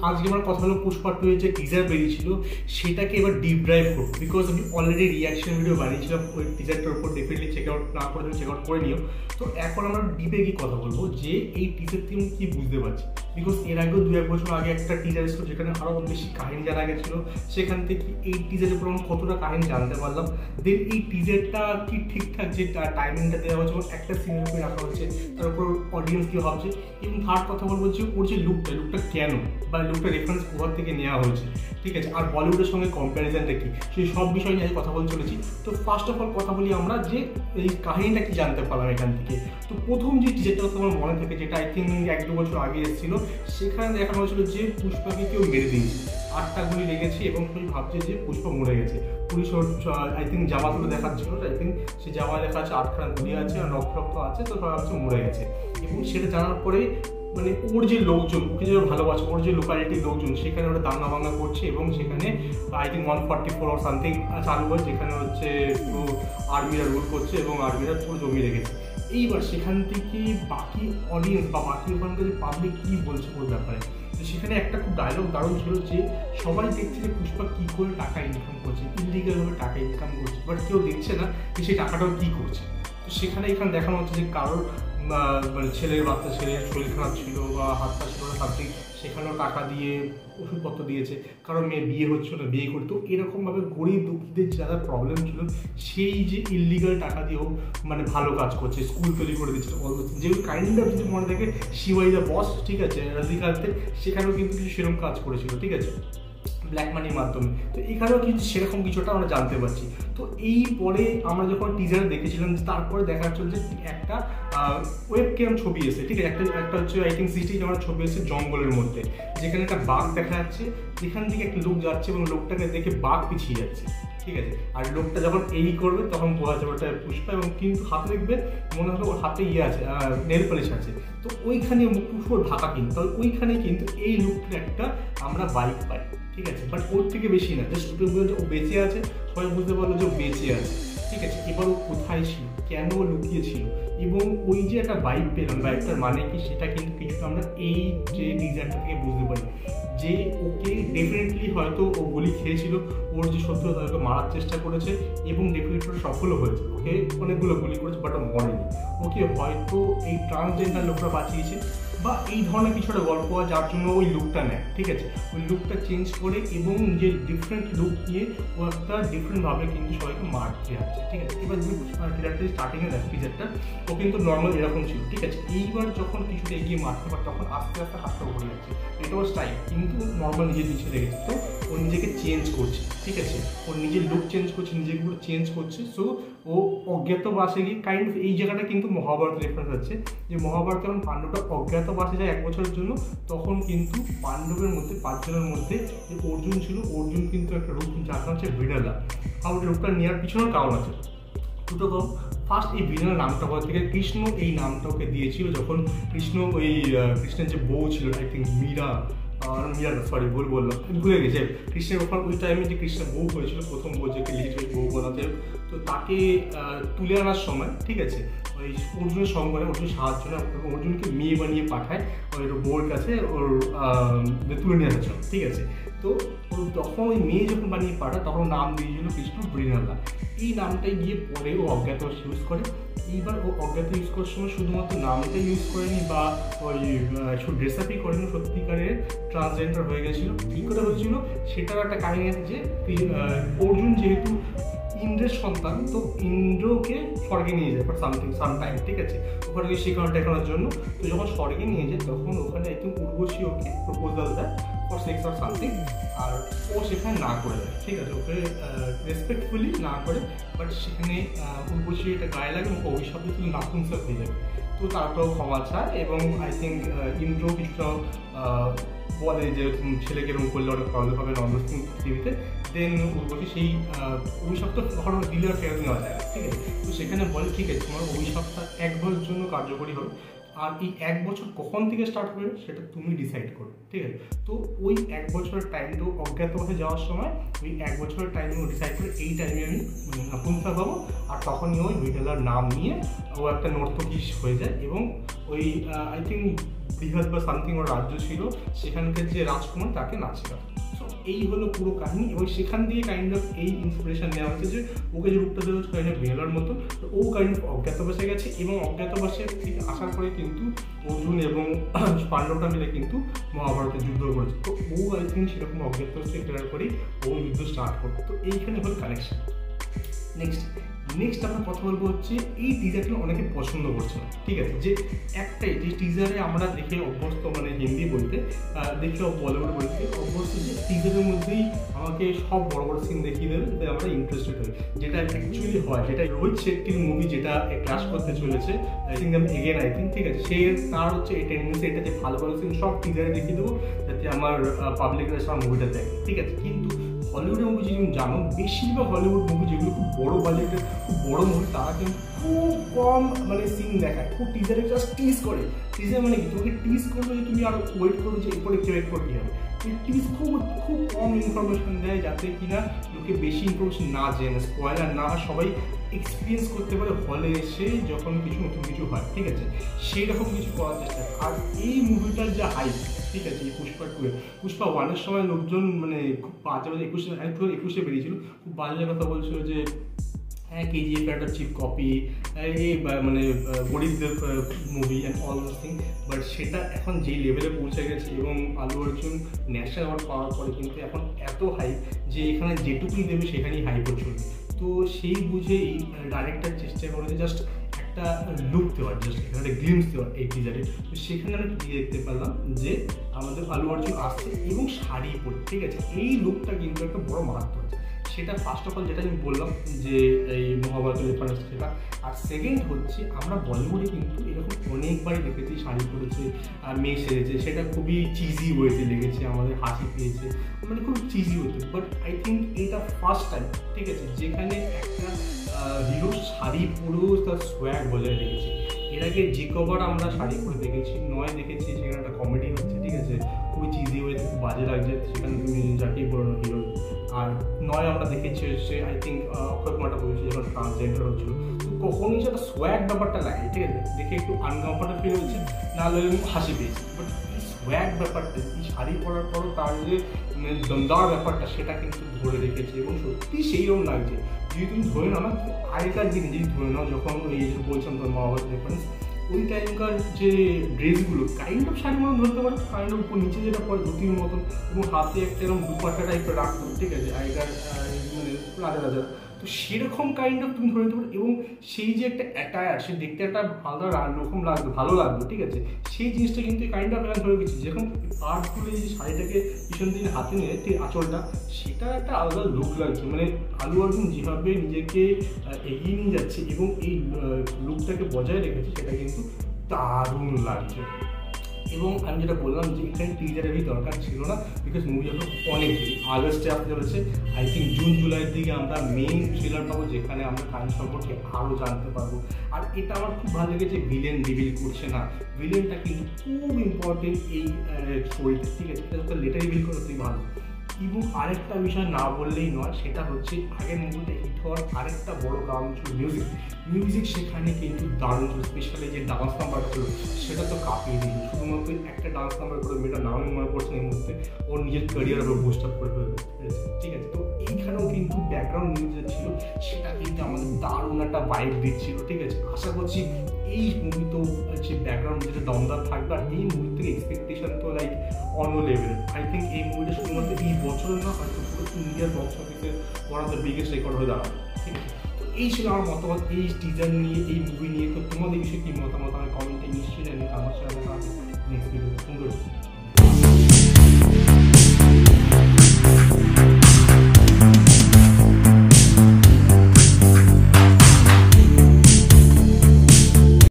আজকে আমার কথা হলো পুষ্পা 2 এর যে টিজার বেরিয়েছিল সেটাকে এবার ডিপ ড্রাইভ করবো, বিকজ আমি অলরেডি রিয়াকশন ভিডিও বানিয়েছিলাম ওই টিজারটার উপর। ডেফিনেটলি চেক আউট না করে চেক আউট করে নিও। তো এখন আমরা ডিপে গিয়ে কথা বলবো যে এই টিজার থেকে আমি কী বুঝতে পারছি, বিকজ এর আগেও 2-1 বছর আগে একটা টিজার এসেছিল যেখানে আরও বেশি কাহিনী জানা গেছিলো। সেখান থেকে এই টিজারের উপর আমি কতটা কাহিনী জানতে পারলাম। দেন এই টিজারটা কি ঠিকঠাক যে টাইমিংটা দেওয়া হচ্ছে, একটা সিনের উপরে রাখা হচ্ছে, তার উপর অডিয়েন্স কী ভাবছে। এবং থার্ড কথা বলবো যে ওর যে লুকটা কেন বা লুকটা রেফারেন্স কোথা থেকে নেওয়া হয়েছে, ঠিক আছে, আর বলিউডের সঙ্গে কম্প্যারিজনটা কি, সেই সব বিষয় নিয়ে কথা বলতে চলেছি। তো ফার্স্ট অফ অল কথা বলি আমরা যে এই কাহিনীটা কি জানতে পারলাম এখান থেকে। তো প্রথম যে টিজারটা তোমার মনে থাকে, যেটা আই থিঙ্ক 1-2 বছর আগে এসেছিল, সেখানে দেখানো হয়েছিল যে পুষ্পাকে কেউ মেরে দিয়েছে, 8টা গুলি লেগেছে এবং সবাই ভাবছে যে পুষ্পা মরে গেছে। পুলিশ আই থিঙ্ক জামা তুলে দেখাচ্ছিল, আই থিঙ্ক সে জামায় লেখা আছে 8খানা গুলি আছে আর রক্ত আছে, তো সবাই ভাবছে মরে গেছে। এবং সেটা জানার পরে মানে ওর যে লোকজন, ওকে যে ভালোবাসে, ওর যে লোকালিটির লোকজন, সেখানে ওরা দাঙ্গা ভাঙ্গা করছে এবং সেখানে আই থিঙ্ক 144 or সামথিং চালু হয়, যেখানে হচ্ছে পুরো আর্মিরা রুল করছে এবং আর্মিরা পুরো জমি রেখেছে। এইবার সেখান থেকে বাকি অডিয়েন্স বা বাকি ওখানকার যে পাবলিক কী বলছে ওর ব্যাপারে, তো সেখানে একটা খুব ডায়লগ দারুণ ছিল যে সবাই দেখছে যে পুষ্পা কী করে টাকা ইনকাম করছে, ইলিগালভাবে টাকা ইনকাম করছে, বাট কেউ দেখছে না যে সেই টাকাটাও কী করছে। তো সেখানে এখানে দেখানো হচ্ছে যে কারোর মানে ছেলের শরীর খারাপ ছিল বা হাত পা ছিল না সামথিং, সেখানেও টাকা দিয়ে ওষুধপত্র দিয়েছে, কারণ মেয়ে বিয়ে হচ্ছিল না, বিয়ে করতো। এরকমভাবে গরিব দুঃখীদের যারা প্রবলেম ছিল সেই যে ইলিগাল টাকা দিয়েও মানে ভালো কাজ করছে, স্কুল তৈরি করে দিচ্ছে, যেগুলো কাইন্ড অফ যদি মনে থাকে শিওয়াই দ্য বস, ঠিক আছে, রজনীকান্তের, সেখানেও কিন্তু কিছু সেরকম কাজ করেছিল, ঠিক আছে, ব্ল্যাক মানির মাধ্যমে। তো এখানেও কিন্তু সেরকম কিছুটা আমরা জানতে পারছি। তো এই পরে আমরা যখন টিজার দেখেছিলাম, তারপরে দেখা যাচ্ছে যে একটা ওয়েব ক্যাম ছবি এসে, ঠিক আছে, একটা হচ্ছে আই থিঙ্ক 60 ক্যামেরা ছবি এসে জঙ্গলের মধ্যে, যেখানে একটা বাঘ দেখা যাচ্ছে, যেখান থেকে একটা লোক যাচ্ছে এবং লোকটাকে দেখে বাঘ পিছিয়ে যাচ্ছে, ঠিক আছে। আর লোকটা যখন এই করবে তখন বোঝা যাবে ওটা পুষ্পা, এবং কিন্তু হাতে দেখবে মনে হবে ওর হাতে আছে নেল পলিশ আছে। তো ওইখানে পুষ্পর ঢাকা কিন্তু, তাহলে ওইখানে কিন্তু এই লুকটার একটা আমরা বাইক পাই, ঠিক আছে, বাট ওর থেকে বেশি না, জাস্ট ও বেঁচে আছে, সবাই বুঝতে পারলো যে ও বেঁচে আছে, ঠিক আছে। এবার ও কোথায় ছিল, কেন ও লুকিয়েছিল, এবং ওই যে একটা বাইক পেলাম, বাইকটার মানে কি সেটা কিন্তু কিছুটা আমরা এই যে ডিজাইনটা থেকে বুঝতে পারি যে ওকে ডেফিনেটলি হয়তো ও গুলি খেয়েছিল, ওর যে শত্রু তাদেরকে মারার চেষ্টা করেছে এবং ডেফিনেটলি সফলও হয়েছে, ওকে অনেকগুলো গুলি করেছে বাট ও মরেনি। ওকে হয়তো এই ট্রান্সজেন্ডার লোকরা বাঁচিয়েছে বা এই ধরনের কিছু একটা গল্প হয় যার জন্য ওই লুকটা নেয়, ঠিক আছে, ওই লুকটা চেঞ্জ করে এবং যে ডিফারেন্ট লুক দিয়ে ও একটা ডিফারেন্টভাবে কিন্তু সবাইকে মারতে যাচ্ছে, ঠিক আছে। এবার যদি টিজারটা স্টার্টিংয়ে দেখ, টিজারটা ও কিন্তু নর্মাল এরকম ছিল, ঠিক আছে। এইবার যখন কিছুটা এগিয়ে মারতে পারে তখন আস্তে আস্তে হাতটা উপরে যাচ্ছে, এটা ওর স্টাইল, কিন্তু নর্মাল নিজের পিছিয়ে রেখেছে। তো ও নিজেকে চেঞ্জ করছে, ঠিক আছে, ওর নিজের লুক চেঞ্জ করছে, নিজেকে পুরো চেঞ্জ করছে। সো ও অজ্ঞাতবাসে গিয়ে কাইন্ড অফ এই জায়গাটা কিন্তু মহাভারত রেফারেন্স আছে, যে মহাভারত যখন পাণ্ডবটা অজ্ঞাতবাসে যায় 1 বছরের জন্য, তখন কিন্তু পাণ্ডবের মধ্যে 5 জনের মধ্যে যে অর্জুন ছিল, অর্জুন কিন্তু একটা রূপ, যার নাম হচ্ছে ভিডালা। আর রূপটা নেওয়ার পিছনেও কারণ আছে। দুটো তো ফার্স্ট এই ভিডালা নামটা হওয়ার থেকে কৃষ্ণ এই নামটা ওকে দিয়েছিল, যখন কৃষ্ণের যে বউ ছিল, আই থিঙ্ক মীরা, সরি বললাম, ভুলে গেছে কৃষ্ণের ওখানে ওই টাইমে যে কৃষ্ণের বউ হয়েছিল, প্রথম বউ যে লিটারেলি বউ বলাতে, তো তাকে তুলে আনার সময়, ঠিক আছে, ওই অর্জুনের সঙ্গে অর্জুন সাহায্য না, অর্জুনকে মেয়ে বানিয়ে পাঠায় ওই বউর কাছে ওর তুলে নিয়ে আসার জন্য, ঠিক আছে। তো তখন ওই মেয়ে যখন বানিয়ে পাঠায় তখন নাম দিয়েছিল কৃষ্ণ মৃণালা। এই নামটাই গিয়ে পরে ও অজ্ঞাতবাস ইউজ করে। এইবার ও অজ্ঞাত ইউজ করার সময় শুধুমাত্র নামটা ইউজ করেনি বা ওই শুধু ড্রেস আপই করেনি, সত্যিকারের ট্রান্সজেন্ডার হয়ে গেছিলো। কী করে হয়েছিল সেটার একটা কাহিনী আছে, যে অর্জুন যেহেতু ইন্দ্রের সন্তান, তো ইন্দ্রকে স্বর্গে নিয়ে যায় ফর সামটাইম, ঠিক আছে, ওখানে গিয়ে শেখানো টেখানোর জন্য। তো যখন স্বর্গে নিয়ে যায় তখন ওখানে একদম উর্বশী ওকে প্রপোজাল দেয় ফর সেক্স অর সামথিং, আর ও সেখানে না করে দেয়, ঠিক আছে, ওকে রেসপেক্টফুলি না করে, বাট সেখানে উর্বশী এটা গায়ে লাগে এবং অভিশাপ দিয়ে নাপুংসক হয়ে যাবে। তো তারপরেও ক্ষমা চায় এবং আই থিঙ্ক ইন্দ্র কিছুটা বলে যে ছেলেকে এরকম করলে অনেক প্রবলেম হবে নর্মাল পৃথিবীতে। দেন উর্বশী সেই অভিশাপটা কখনো দিলে আর ফেরত নেওয়া যায় না, ঠিক আছে। তো সেখানে বলে ঠিক আছে তোমার অভিশাপটা 1 বছরের জন্য কার্যকরী হবে, আর এই 1 বছর কখন থেকে স্টার্ট হবে সেটা তুমি ডিসাইড করো, ঠিক আছে। তো ওই 1 বছরের টাইমটাও অজ্ঞাতবাসে যাওয়ার সময় ওই 1 বছরের টাইম ডিসাইড করে এই টাইমে আমি নাপুংসক হবো, আর তখনই ওই ভিডালার নাম নিয়ে ও একটা নর্তকী হয়ে যায় এবং ওই আই থিঙ্ক বৃহৎ বা সামথিং ওর রাজ্য ছিল, সেখানকার যে রাজকুমার তাকে নাচছিল। সো এই হলো পুরো কাহিনী, এবং সেখান দিয়ে কাইন্ড অফ এই ইন্সপিরেশন নেওয়া হচ্ছে যে ওকে যে রূপটা দেওয়া হচ্ছে কাইন্ড অফ বেলার মতো, তো ও কাইন্ড অফ অজ্ঞাতবাসে গেছে, এবং অজ্ঞাতবাসে থেকে আসার পরে কিন্তু অর্জুন এবং পাণ্ডবরা মিলে কিন্তু মহাভারতে যুদ্ধ করেছে। তো ও আই থিঙ্ক সেরকম অজ্ঞাতবাসে ক্লিয়ার করেই ও যুদ্ধ স্টার্ট করবে। তো এইখানে হলো কানেকশন। নেক্সট আমরা কথা বলবো হচ্ছে এই টিজারটা অনেকে পছন্দ করছে না, ঠিক আছে, যে একটাই যে টিজারে আমরা দেখে অভ্যস্ত, মানে হিন্দি বলতে দেখে বলিউড বলতে অভ্যস্ত, যে টিজারের মধ্যেই আমাকে সব বড় বড় সিন দেখিয়ে দেবে যাতে আমরা ইন্টারেস্টেড হই, যেটা অ্যাকচুয়ালি হয়, যেটা রোহিত শেট্টির মুভি যেটা ক্লাস করতে চলেছে সিঙ্গাম এগেন আই থিঙ্ক, ঠিক আছে, সে তার হচ্ছে এই টেন্ডেন্সি এটা যে ভালো ভালো সিন সব টিজারে দেখিয়ে দেবো যাতে আমার পাবলিকরা সব মুভিটা দেখে, ঠিক আছে। কিন্তু হলিউডের মুভি যদি জানো, বেশিরভাগ হলিউড মুভি যেগুলো খুব বড় বাজেটের খুব বড় মুভি, তারা কিন্তু খুব কম মানে সিন দেখায়, খুব টিজারে জাস্ট টিজ করে। টিজার মানে কি, তোমাকে টিজ করবে যে তুমি আরো ওয়েট করো যে এরপরে এরপর কী হবে। টিজ খুব কম ইনফরমেশন দেয় যাতে কিনা লোকে বেশি ইনফরমেশন না জেনে, স্পয়লার না হয়, সবাই এক্সপিরিয়েন্স করতে পারে হলে এসে যখন কিছু নতুন কিছু হয়, ঠিক আছে, সেই রকম কিছু করার চেষ্টা। আর এই মুভিটার যা হাইপ, ঠিক আছে, এই পুষ্পা 1-এর সময় লোকজন মানে খুব বাজে 21-এ বেরিয়েছিল, খুব বাজে কথা বলছিল যে হ্যাঁ KGF একটা চিপ কপি, এই মানে গরিবদের movie and all those thing, but সেটা এখন যেই লেভেলে পৌঁছে গেছে এবং আলু অর্জুন ন্যাশনাল অ্যাওয়ার্ড পাওয়ার পরে কিন্তু এখন এত হাইপ যে এখানে যেটুকুই দেবে সেখানেই হাইপও চলবে। তো সেই বুঝেই ডাইরেক্টর চেষ্টা করেছে জাস্ট একটা লুক দেওয়ার, জাস্ট এখানে একটা গ্লিমস দেওয়ার এই টিজারে। তো সেখানে আমি দেখতে পেলাম যে আমাদের আলু অর্জুন আসছে এবং শাড়ি পরে, ঠিক আছে, এই লুকটা কিন্তু একটা বড় মারাত্মক আছে। সেটা ফার্স্ট অফ অল যেটা আমি বললাম যে এই মহাভারতের রেফারেন্স সেটা। আর সেকেন্ড হচ্ছে আমরা বলিউডে কিন্তু এরকম অনেকবারই দেখেছি শাড়ি পরেছে আর মেয়ে সেরেছে, সেটা খুবই চিজি ওয়েতে লেগেছে, আমাদের হাসি পেয়েছে, মানে খুব চিজি ওয়েতে। বাট আই থিঙ্ক এটা ফার্স্ট টাইম, ঠিক আছে, যেখানে একটা হিরো শাড়ি পরেও তার সোয়াগ বজায় রেখেছে। এর আগে যে কবার আমরা শাড়ি পরে দেখেছি, নয় দেখেছি সেখানে একটা কমেডি হচ্ছে, ঠিক আছে, খুবই চিজি ওয়েতে খুব বাজে লাগছে, সেখানে তুমি যাকেই বলো না হিরো। আর নয় আমরা দেখেছি হচ্ছে আই থিঙ্ক অক্ষয় কুমারটা বলেছে যখন ট্রান্সজেন্ডার হচ্ছিল, তো কখনই সেটা সোয়াগ ব্যাপারটা লাগে, ঠিক আছে, দেখে একটু আনকমফর্টেবল ফিল হচ্ছে, নাহলে হাসি পেয়েছি। বাট এই সোয়াগ ব্যাপারটা, এই শাড়ি পরার পরও তার যে দমদার ব্যাপারটা সেটা কিন্তু ধরে রেখেছে এবং সত্যি সেইরকম লাগছে। যদি তুমি ধরে নাও না, আগেকার দিন যদি ধরে নাও যখন ওই যে বলছিলাম তোর মহাভারত রেফারেন্স, ওই টাইমকার যে ড্রেসগুলো কাইন্ড অফ শাড়ির মতন ধরতে পারো, কাইন্ড অফ উপর নিচে যেটা পরে ধুতির মতন, এবং হাতে একটা এরকম দুপাট্টা টাইপের রাখতো, ঠিক আছে, আগেকার মানে রাজা। তো সেরকম কাইন্ড অফ তুমি ধরে নিতে পারো, এবং সেই যে একটা অ্যাটায়ার, সে দেখতে একটা আলাদা রকম লাগবে, ভালো লাগবে, ঠিক আছে, সেই জিনিসটা কিন্তু কাইন্ড অফ এখানে ধরে গেছি। যেরকম পার্টগুলো এই যে শাড়িটাকে পিছন দিকে হাতে নিয়ে ঠিক আঁচলটা, সেটা একটা আলাদা লুক লাগছে। মানে আলু অর্জুন যেভাবে নিজেকে এগিয়ে নিয়ে যাচ্ছে এবং এই লুকটাকে বজায় রেখেছে, সেটা কিন্তু দারুণ লাগছে। এবং আমি যেটা বললাম যে এখানে টিজারেরই দরকার ছিল না, বিকজ মুভি এখন অনেক দেরি, আগস্টে আসতে চলেছে, আই থিঙ্ক জুন জুলাইয়ের দিকে আমরা মেইন ট্রেলার পাবো, যেখানে আমরা কাহিনী সম্পর্কে আরও জানতে পারবো। আর এটা আমার খুব ভালো লেগেছে, ভিলেন রিভিল করছে না, ভিলেনটা কিন্তু খুব ইম্পর্টেন্ট এই স্টোরিতে, ঠিক আছে, এটা লেটার রিভিল করে তুই ভালো। এবং আরেকটা বিষয় না বললেই নয়, সেটা হচ্ছে আগের মুভিতে হিট হওয়ার আরেকটা বড় কারণ ছিল মিউজিক সেখানে কিন্তু দারুণ ছিল, স্পেশালি যে ডান্স নাম্বারটা ছিল সেটা তো কাঁপিয়ে দিল। শুধুমাত্র একটা ডান্স নাম্বার করে মেয়েটার নাম মনে পড়ছে এই মুহূর্তে, ওর নিজের ক্যারিয়ার ওর বুস্ট আপ করে ফেলেছে, ঠিক আছে। তো এইখানেও কিন্তু ব্যাকগ্রাউন্ড মিউজিক ছিল, সেটা কিন্তু আমাদের দারুণ একটা ভাইব দিচ্ছিল, ঠিক আছে। আশা করছি এই মুভি তো হচ্ছে ব্যাকগ্রাউন্ড যেটা দমদার থাকবে, আর এই মুভি থেকে এক্সপেকটেশন তো লাইক অন্য লেভেলের। আই থিঙ্ক এই মুভিটা শুধুমাত্র এই বছরের না, হয়তো পুরো ইন্ডিয়ার বক্স অফিসের one of the biggest record হয়ে দাঁড়াবে, ঠিক আছে। তো এই ছিল আমার মতামত এই টিজার নিয়ে, এই মুভি নিয়ে। তো তোমাদের বিষয়ে কী মতামত আমি কমেন্টে নিশ্চয়ই জানি, আমার সাথে নেক্সট ভিডিও সুন্দর।